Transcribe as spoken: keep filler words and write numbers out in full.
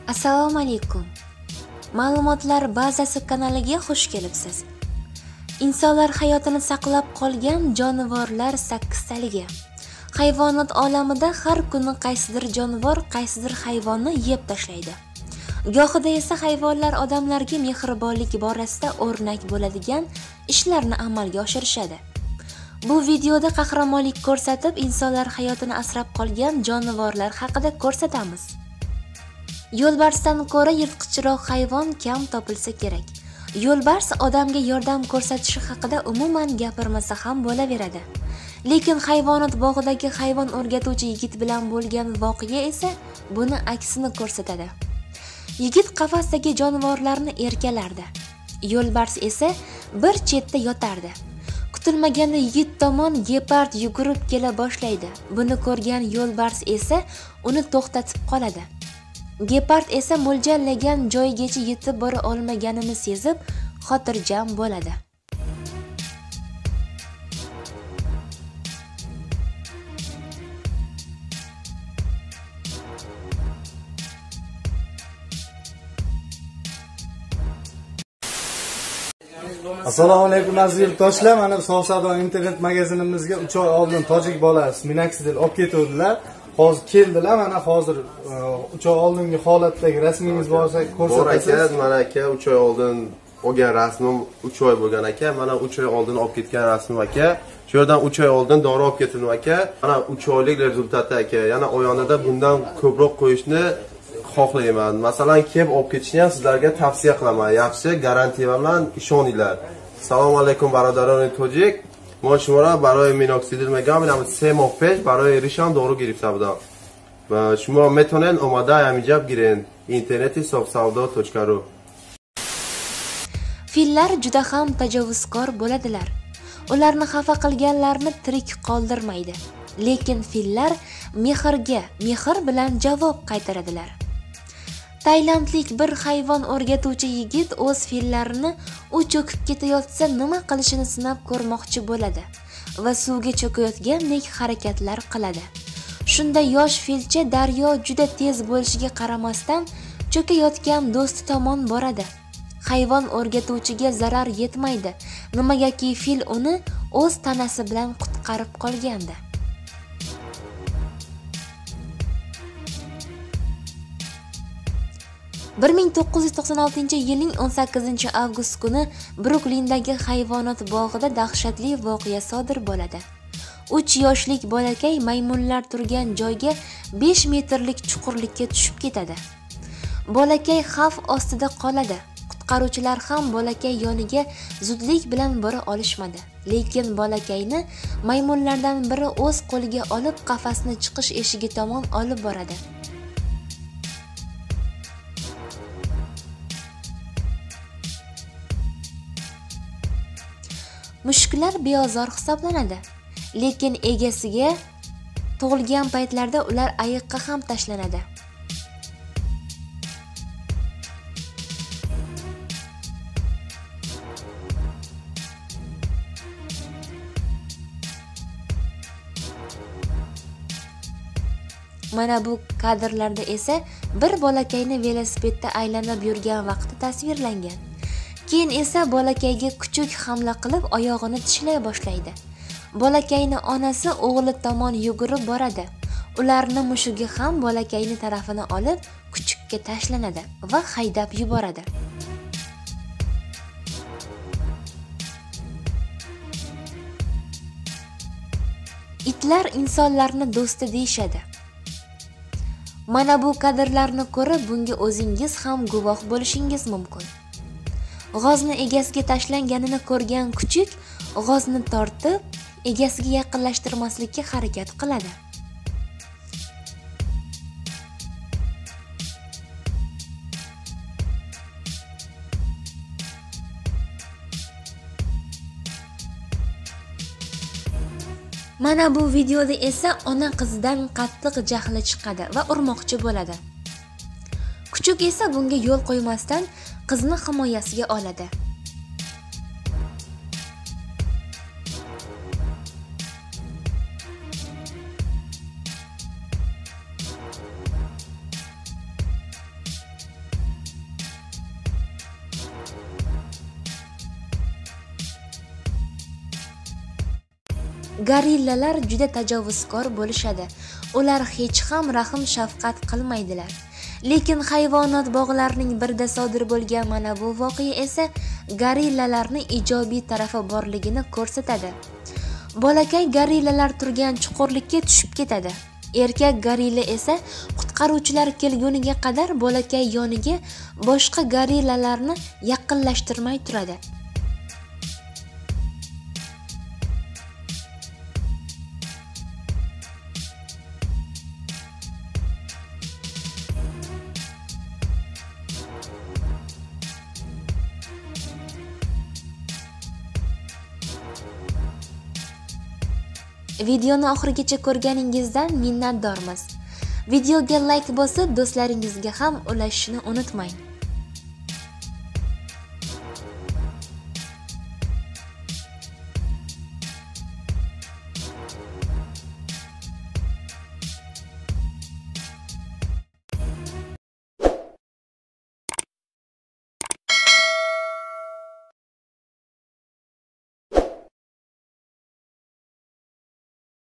Assalomu alaykum. Ma'lumotlar bazasi kanaliga xush kelibsiz. Insonlar hayotini saqlab qolgan jonivorlar sakkiztaligi. Hayvonot olamida har kuni qaysidir jonivor qaysidir hayvonni yeb tashlaydi. Gohida esa hayvonlar odamlarga mehribonlik borasida o'rnak bo'ladigan ishlarni amalga oshirishadi. Bu videoda qahramonlik ko'rsatib, insonlar hayotini asrab qolgan jonivorlar haqida ko'rsatamiz. Yo'lbarsdan ko'ra yirtqichroq hayvon kam topilsa kerak. Yo'lbars odamga yordam ko'rsatishi haqida umuman gapirmasa ham bo'laveradi. Lekin hayvonot bog'idagi hayvon o'rgatuvchi yigit bilan bo'lgan voqea esa buni aksini ko'rsatadi. Yigit qafasdagi jonivorlarni erkalardi. Yo'lbars esa bir chetda yotardi. Kutilmaganda yigit tomon gepard yugurib kela boshlaydi. Buni ko'rgan yo'lbars esa uni to'xtatib qoladi. Gepard esa mo'ljallagan joygacha yetib bora olmaganini sezib, xotirjam bo'ladi. Assalomu alaykum aziz yurtdoshlar. Mana Sof savdo internet magazinimizga uch oy oldin tojik bolasi Minoxidil olib ketuvdilar. Hozir keldilar. Mana hozir uch oy oldingi holatdagi rasmingiz bo'lsa ko'rsatasiz. Bor aka, mana aka uch oy oldin olgan rasmim uch oy bo'lgan aka. Mana uch oy oldin olib ketgan rasmim aka. Shu yerdan uch oy oldin dori olib ketildim aka. Mana uch oylik rezultati aka. Yana oyonida bundan ko'proq qo'yishni xohlayman. Masalan, kelib olib ketishni ham sizlarga tavsiya qilaman. Yaxshi, garantiya bilan ishoninglar. Assalomu alaykum barodaroni tojik. ما شما را برای مینوکسیدیل میگم این سه ماه پیش برای ریشم دارو گرفته بودم و شما میتونین اومده همینجا بگیرین اینترنتی sof savdo точка ru. Fillar juda ham tajovuzkor bo'ladilar. Ularni xafa qilganlarni tirik qoldirmaydi. Lekin fillar mehrga mehr bilan javob qaytaradilar. Tailandlik bir hayvon o'rgatuvchi yigit o'z fillarini u cho'kib ketayotsa nima qilishini sinab ko'rmoqchi bo'ladi va suvga cho'kayotgandek harakatlar qiladi. Shunda yosh filcha daryo juda tez bo'lishiga qaramasdan cho'kayotgan do'sti tomon boradi. Hayvon o'rgatuvchiga zarar yetmaydi, nimagaki fil uni o'z tanasi bilan qutqarib qolgandi. bir ming to'qqiz yuz to'qson oltinchi yilning o'n sakkizinchi avgust kuni Bruklindagi hayvonot bog'ida dahshatli voqea sodir bo'ladi. uch yoshlik bolakay maymunlar turgan joyga besh metrlik chuqurlikka tushib ketadi. Bolakay xavf ostida qoladi. Qutqaruvchilar ham bolakay yoniga zudlik bilan bora olishmadi. Lekin bolakayni maymunlardan biri o'z qo'liga olib qafasni chiqish eshigi tomon olib boradi. Mushuklar beozor hisoblanadi, lekin egasiga tug'ilgan paytlarda ular ayiqqa ham tashlanadi. Mana bu kadrlarda esa bir bolakayni velosipedda aylanib yurgan vaqti tasvirlangan. Keyin esa bolakayga kuchuk hamla qilib oyog'ini tishlay boshlaydi. Bolakayni onasi o'g'li tomon yugurib boradi. Ularni mushugi ham bolakayni tarafini olib kuchukka tashlanadi va haydab yuboradi. Itlar insonlarni do'sti deyshadi. Mana bu kadrlarni ko'rib bunga o'zingiz ham guvoh bo'lishingiz mumkin. G'ozni egasiga tashlanganini ko'rgan kuchuk g'ozni tortib, egasiga yaqinlashtirmaslikka harakat qiladi. Mana bu videoda esa ona qizidan qattiq jahli chiqadi va urmoqchi bo'ladi. Kuchuk esa bunga yo'l qo'ymasdan qizni himoyasiga oladi. Gorillalar juda tajovuzkor bo'lishadi. Ular hech ham rahm shafqat qilmaydilar. Lekin hayvonot bog'larining birida sodir bo'lgan mana bu voqea esa gorillalarning ijobiy tarafi borligini ko'rsatadi. Bolakay gorillalar turgan chuqurlikka tushib ketadi. Erkak gorilla esa qutqaruvchilar kelguniga qadar bolakay yoniga boshqa gorillalarni yaqinlashtirmay turadi. Videoni oxirigacha ko'rganingizdan minnatdormiz. Videoga like bosib, do'stlaringizga ham ulashishni unutmang.